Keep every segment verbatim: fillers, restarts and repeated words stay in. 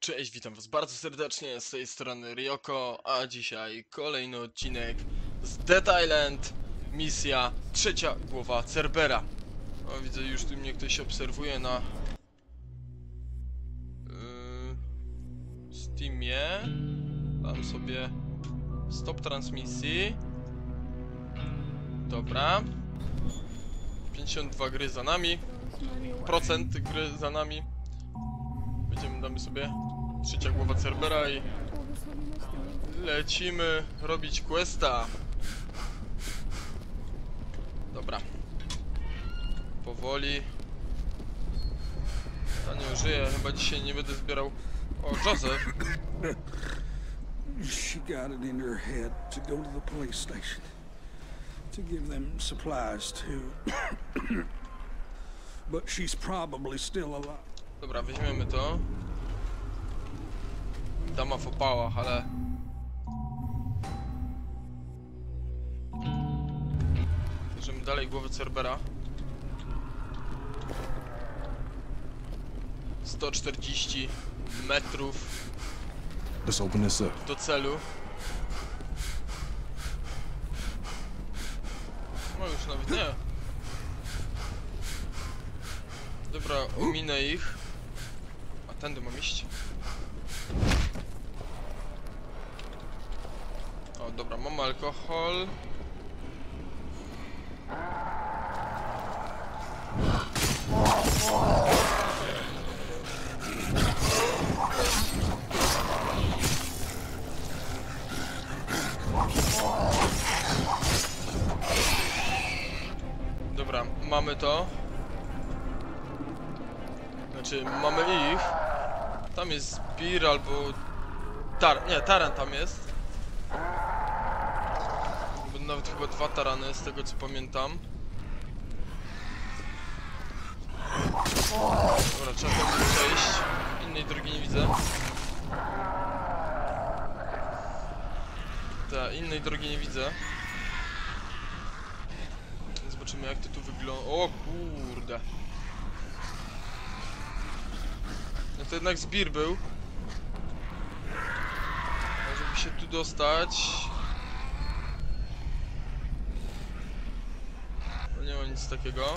Cześć, witam was bardzo serdecznie, z tej strony Ryoko, a dzisiaj kolejny odcinek z Dead Island, misja trzecia głowa Cerbera. O, widzę, już tu mnie ktoś obserwuje na yy, Steamie. Dam sobie stop transmisji. Dobra. pięćdziesiąt dwa gry za nami, procent gry za nami. Będziemy, damy sobie trzecia głowa Cerbera i lecimy robić questa. Dobra. Powoli. Ja nie żyję, chyba dzisiaj nie będę zbierał. O, Joseph. She got it in her head to go to the police station to give them supplies too. But she's probably still alive. Dobra, weźmiemy to. Dama w opałach, ale... Bierzemy dalej głowę Cerbera. sto czterdzieści metrów Let's open this up. do celu. No już nawet nie. Dobra, ominę ich. A tędy mam iść. O, dobra, mamy alkohol. Dobra, mamy to. Znaczy, mamy ich. Tam jest zbir albo... Tar... Nie, taran tam jest. Bo nawet chyba dwa tarany, z tego co pamiętam. Dobra, trzeba tam przejść. Innej drogi nie widzę. Ta, innej drogi nie widzę. Zobaczymy, jak to tu wygląda. O kurde. No to jednak zbir był. A żeby się tu dostać... No nie ma nic takiego.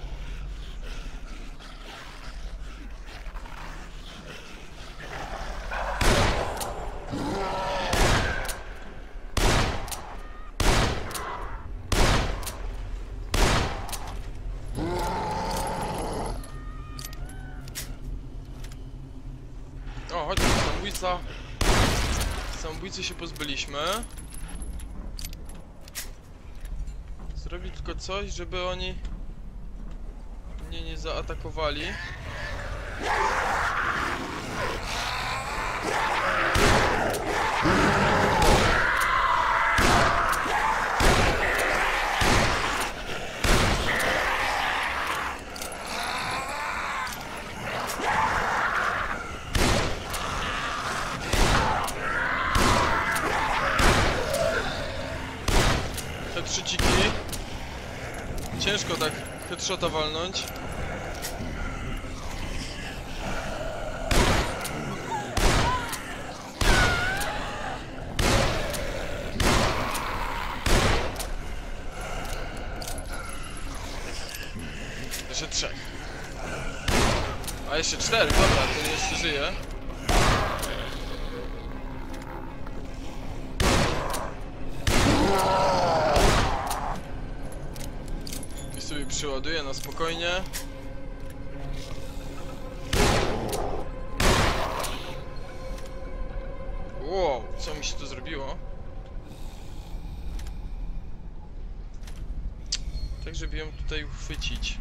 O, chodźmy, samobójca. Samobójcy się pozbyliśmy. Zrobić tylko coś, żeby oni mnie nie zaatakowali. Headshotiki. Ciężko tak headshota walnąć. Jeszcze trzech. A jeszcze cztery, dobra, to jeszcze żyje. Sobie przyładuję na spokojnie. Wow, co mi się tu zrobiło? Tak, żeby ją tutaj uchwycić.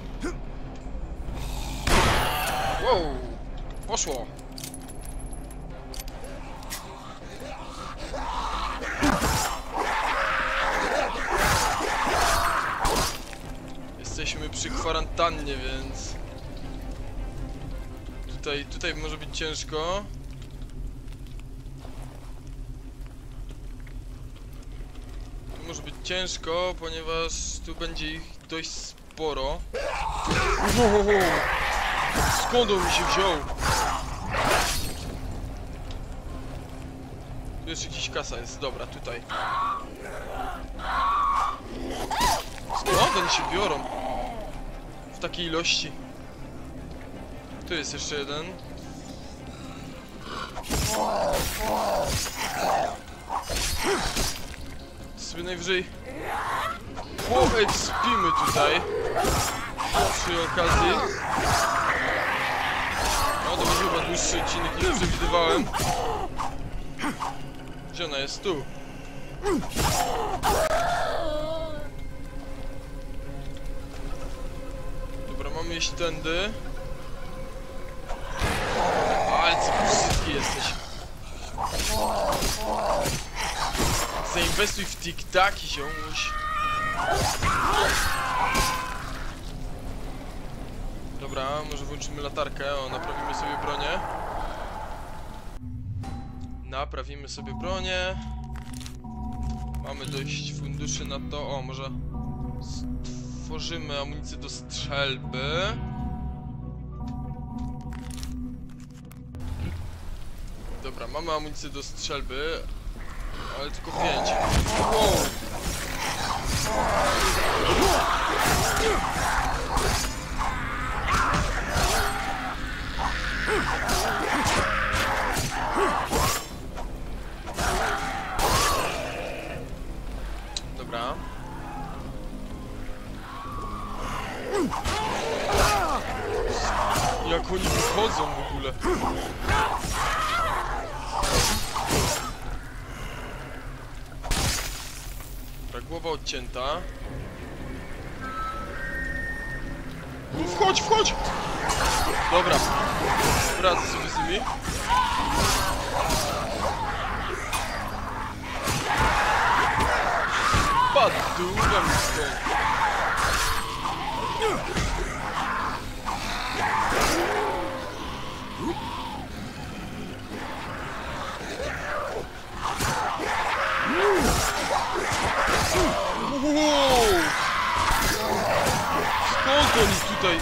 Wow, poszło. Jesteśmy przy kwarantannie, więc tutaj, tutaj może być ciężko. Tu może być ciężko, ponieważ tu będzie ich dość sporo. Skąd on mi się wziął? Tu jeszcze gdzieś kasa jest, dobra, tutaj. Skąd oni się biorą? W takiej ilości. Tu jest jeszcze jeden. To sobie najwyżej poekspimy tutaj przy okazji. No to będzie chyba dłuższy odcinek niż przewidywałem. Gdzie ona jest? Tu. Dobra, mamy iść tędy. Ale co brzydki jesteś. Zainwestuj w tik-taki, ziomuś. Dobra, może włączymy latarkę. O, naprawimy sobie bronię. Naprawimy sobie bronię. Mamy dość funduszy na to. O, może stworzymy amunicję do strzelby. Dobra, mamy amunicję do strzelby, ale tylko pięć. Wow. Dobra. Jak oni wychodzą w ogóle? Dobra, głowa odcięta. No wchodź, wchodź! Dobra, wracam sobie z nimi. Padura mi stąd. Wow! Skąd oni tutaj?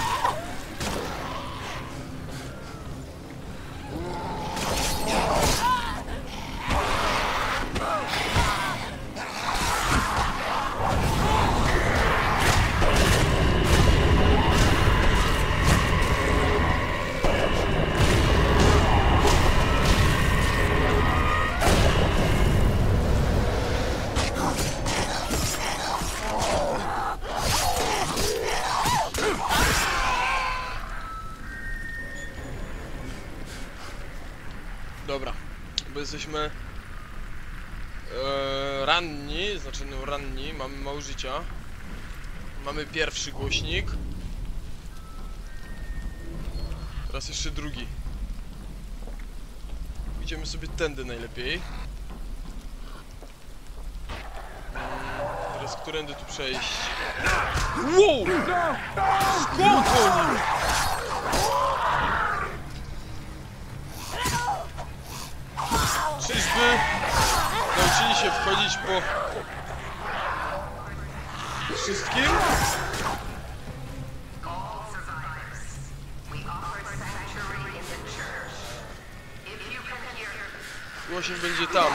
Dobra, bo jesteśmy e, ranni, znaczy no ranni, mamy mało życia. Mamy pierwszy głośnik. Teraz jeszcze drugi. Idziemy sobie tędy najlepiej. Teraz którędy tu przejść? Wow! Skąd oni? Czyżby nauczyli się wchodzić po wszystkim? Głośnik będzie tam.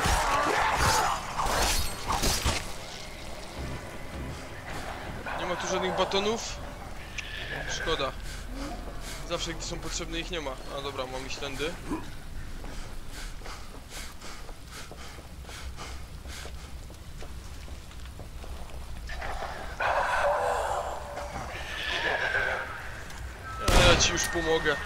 Nie ma tu żadnych batonów. Szkoda. Zawsze gdy są potrzebne ich nie ma. A dobra, mam iść tędy. Ja ci już pomogę.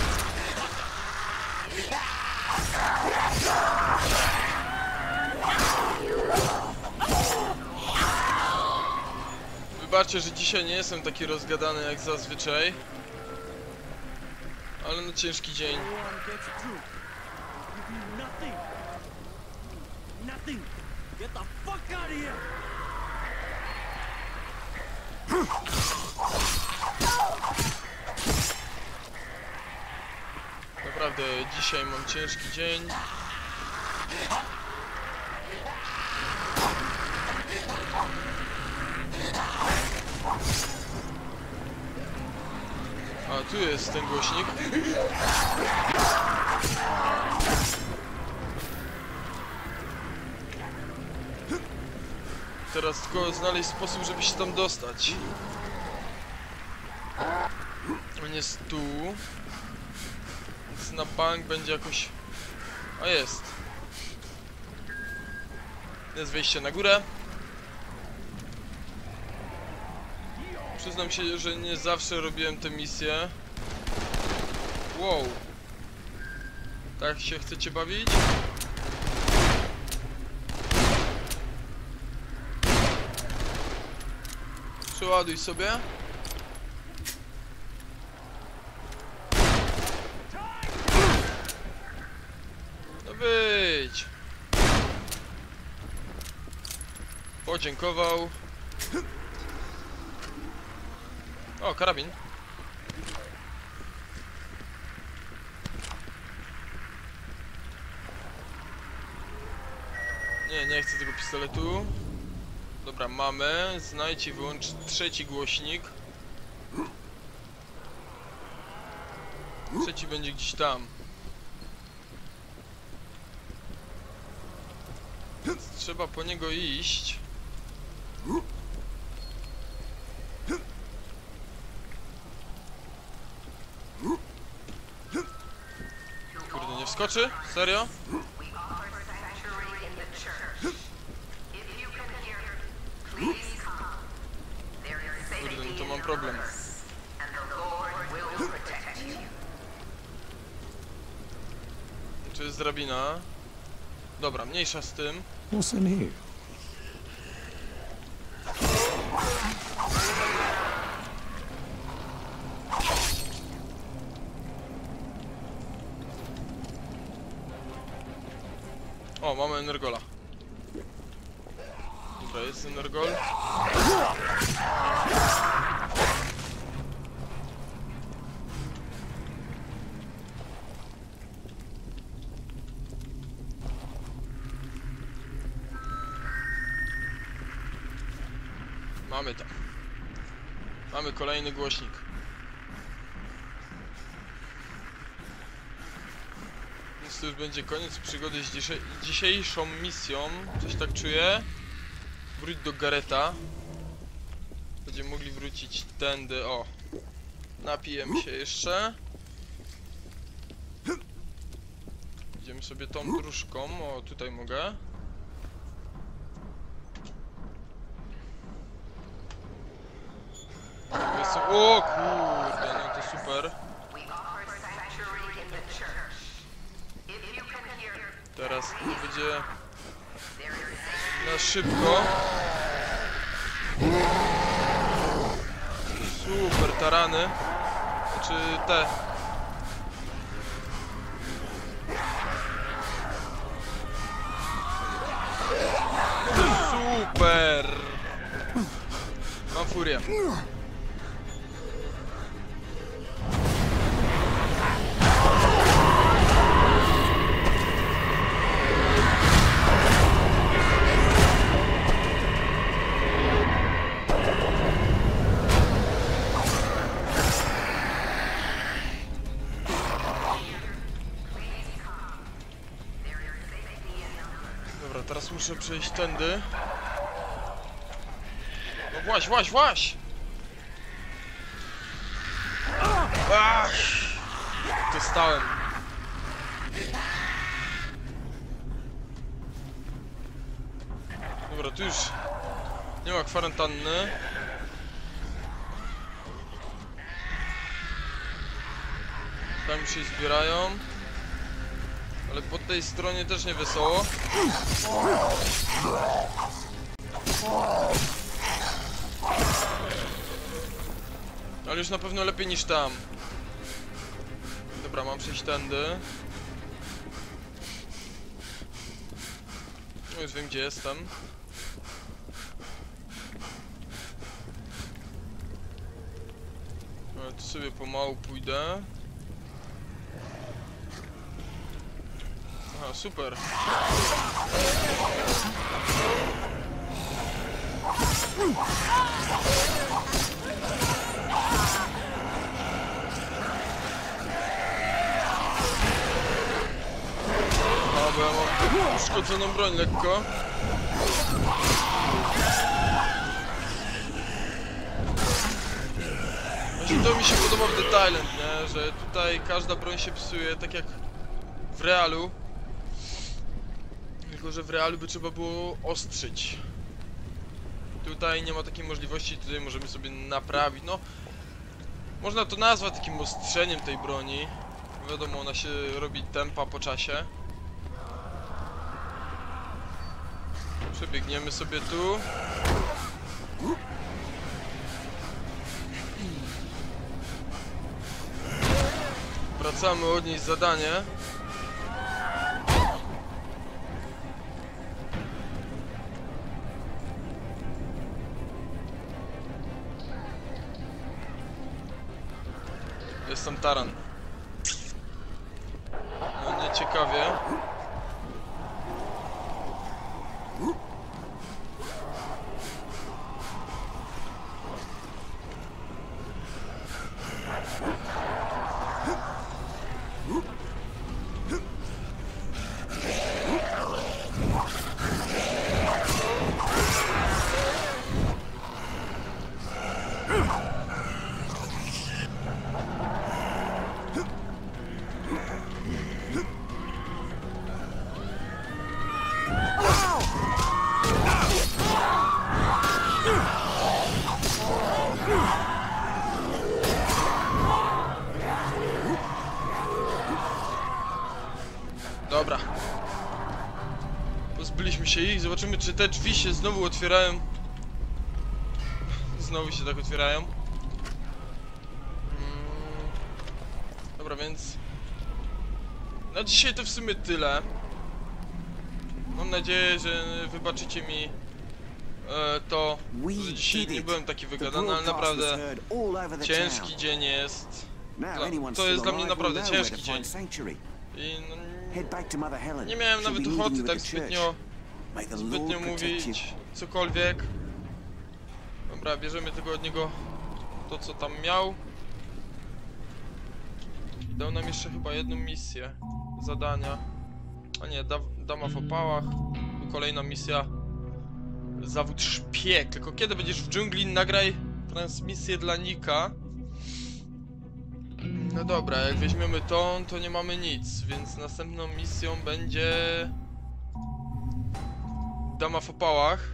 Wybaczcie, że dzisiaj nie jestem taki rozgadany jak zazwyczaj. Ale no ciężki dzień. Naprawdę dzisiaj mam ciężki dzień. A tu jest ten głośnik. teraz tylko znaleźć sposób, żeby się tam dostać. On jest tu. Więc na bank będzie jakoś... A jest. Jest wejście na górę. Przyznam się, że nie zawsze robiłem tę misję. Wow. Tak się chcecie bawić? Przeładuj sobie. No wyjdź. Podziękował. O, karabin. Nie, nie chcę tego pistoletu. Dobra, mamy. Znajdź i wyłącz trzeci głośnik. Trzeci będzie gdzieś tam. Więc trzeba po niego iść. Kurde, nie wskoczy? Serio? Kurde, no to mam problem. Czy jest drabina? Dobra, mniejsza z tym. What's in here? O, mamy energola. Dobra, jest energol. Mamy to. Mamy kolejny głośnik. Więc to już będzie koniec przygody z dzisiaj dzisiejszą misją. Coś tak czuję. Wróć do Garreta. Będziemy mogli wrócić tędy. O. Napijemy się jeszcze. Idziemy sobie tą dróżką. O, tutaj mogę. Jestem... O kurde, no to super. Teraz to będzie na szybko. Super, tarany. Czy te? Super. Mam furię. Dobra, teraz muszę przejść tędy. No właź, właź, właź! Ach! Dostałem. Dobra, tu już nie ma kwarantanny. Tam się zbierają. Ale po tej stronie też nie wesoło. Ale już na pewno lepiej niż tam. Dobra, mam przejść tędy. No już wiem, gdzie jestem. Ale tu sobie pomału pójdę. Aha, super. A, bo ja mam uszkodzoną broń lekko. Znaczy to mi się podoba w Dead Island, nie? Że tutaj każda broń się psuje, tak jak w realu. Tylko że w realu by trzeba było ostrzyć. Tutaj nie ma takiej możliwości, tutaj możemy sobie naprawić, no... Można to nazwać takim ostrzeniem tej broni. Wiadomo, ona się robi tempa po czasie. Przebiegniemy sobie tu. Wracamy odnieść zadanie. Jest tam taran. No nieciekawie. Dobra. Pozbyliśmy się ich. Zobaczymy, czy te drzwi się znowu otwierają. Znowu się tak otwierają. Hmm. Dobra, więc... Na dzisiaj to w sumie tyle. Mam nadzieję, że wybaczycie mi e, to, że dzisiaj nie byłem taki wygadany, ale naprawdę ciężki dzień jest. Dla, to jest dla mnie naprawdę ciężki dzień. I no, nie miałem nawet ochoty tak zbytnio, zbytnio mówić cokolwiek. Dobra, bierzemy tylko od niego to, co tam miał. Dał nam jeszcze chyba jedną misję zadania. A nie, da, dama w opałach. Kolejna misja. Zawód szpieg. Tylko kiedy będziesz w dżungli, nagraj transmisję dla Nika. No dobra, jak weźmiemy tą, to nie mamy nic, więc następną misją będzie... Dama w opałach.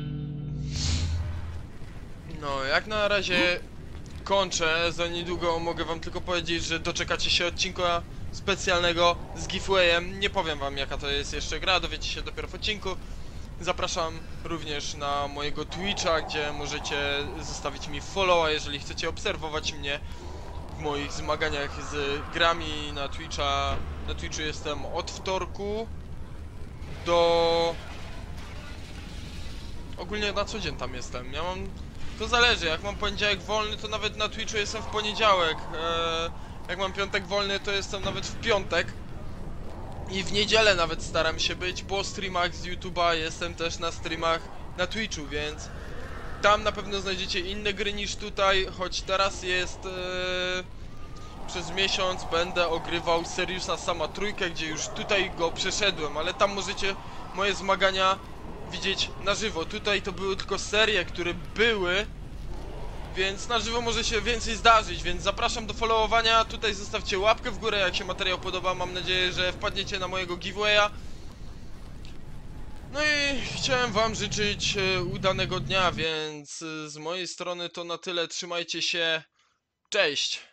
No, jak na razie kończę. Za niedługo mogę wam tylko powiedzieć, że doczekacie się odcinka specjalnego z giveawayem. Nie powiem wam, jaka to jest jeszcze gra, dowiecie się dopiero w odcinku. Zapraszam również na mojego Twitcha, gdzie możecie zostawić mi followa, jeżeli chcecie obserwować mnie w moich zmaganiach z grami na Twitcha. Na Twitchu jestem od wtorku do... Ogólnie na co dzień tam jestem. Ja mam... To zależy, jak mam poniedziałek wolny, to nawet na Twitchu jestem w poniedziałek. Eee, jak mam piątek wolny, to jestem nawet w piątek. I w niedzielę nawet staram się być. Po streamach z YouTube'a jestem też na streamach na Twitchu, więc tam na pewno znajdziecie inne gry niż tutaj, choć teraz jest... Eee, przez miesiąc będę ogrywał Seriusa Sama trójkę, gdzie już tutaj go przeszedłem, ale tam możecie moje zmagania widzieć na żywo. Tutaj to były tylko serie, które były, więc na żywo może się więcej zdarzyć, więc zapraszam do followowania. Tutaj zostawcie łapkę w górę, jak się materiał podoba. Mam nadzieję, że wpadniecie na mojego giveawaya. No i chciałem wam życzyć udanego dnia, więc z mojej strony to na tyle. Trzymajcie się. Cześć!